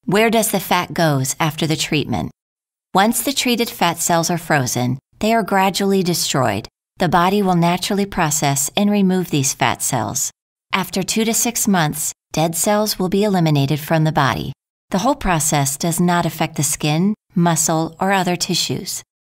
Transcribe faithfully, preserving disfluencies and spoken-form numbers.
Where does the fat goes after the treatment? Once the treated fat cells are frozen, they are gradually destroyed. The body will naturally process and remove these fat cells. After two to six months, dead cells will be eliminated from the body. The whole process does not affect the skin, muscle, or other tissues.